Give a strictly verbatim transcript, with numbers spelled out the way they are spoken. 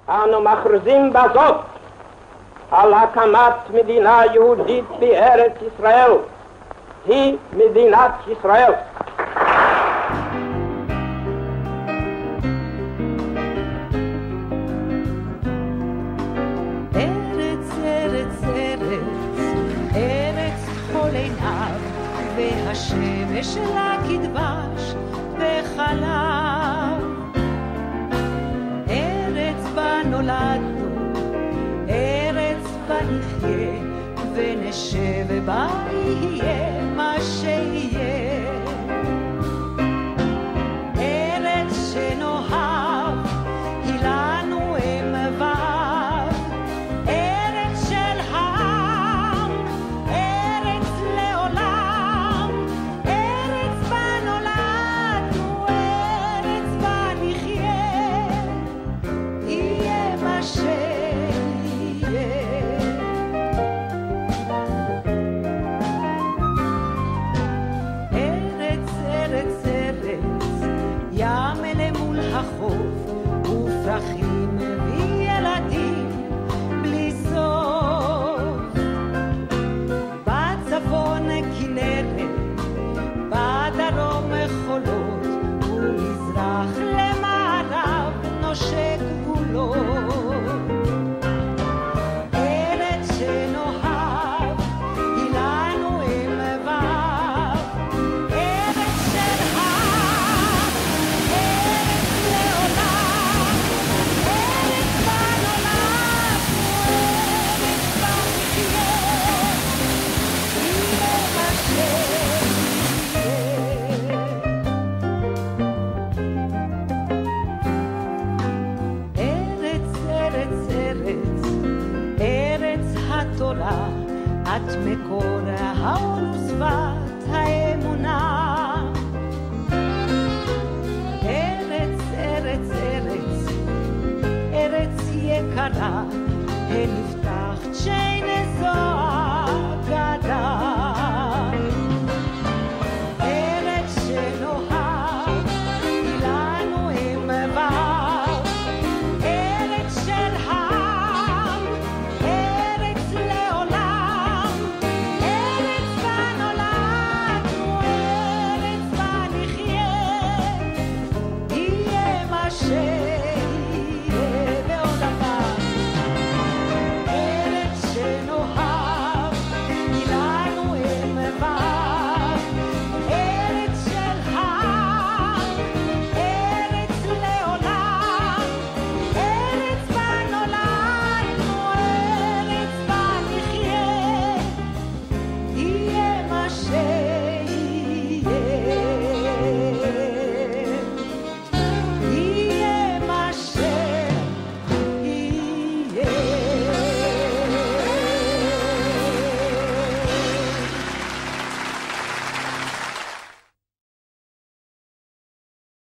אנו מכריזים בזאת על הקמת מדינה יהודית בארץ ישראל. היא מדינת ישראל. ארץ, ארץ, ארץ, ארץ כל עיניו, והשמש לה כדבש וחלב. ארץ בה נולדנו, ארץ בה נחיה, ונשב בה יהיה מה שיהיה. ארץ שנאהב, היא לנו אם ואב, ארץ של העם, ארץ לעולם. ארץ בה נולדנו, ארץ בה נחיה, יהיה מה שיהיה. ופרחים וילדים בלי סוף, בצפון כנרת, בדרום חולות, ומזרח למערב נושק גבולות. ארץ שנאהב, היא לנו אם ואב, ארץ של העם, ארץ לעולם. ארץ בה נולדנו, ארץ בה נחיה, יהיה מה שיהיה. ארץ, ארץ, ארץ, ארץ התורה, את מקור האור ושפת האמונה. ארץ, ארץ, ארץ, ארץ יקרה, הנפתחת שאין זו